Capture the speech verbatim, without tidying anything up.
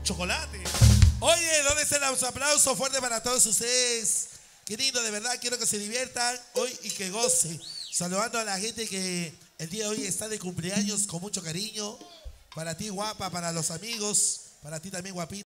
chocolate. Oye, ¿dónde están los aplausos fuertes para todos ustedes? Qué lindo, de verdad, quiero que se diviertan hoy y que gocen. Saludando a la gente que el día de hoy está de cumpleaños con mucho cariño. Para ti, guapa, para los amigos, para ti también, guapita.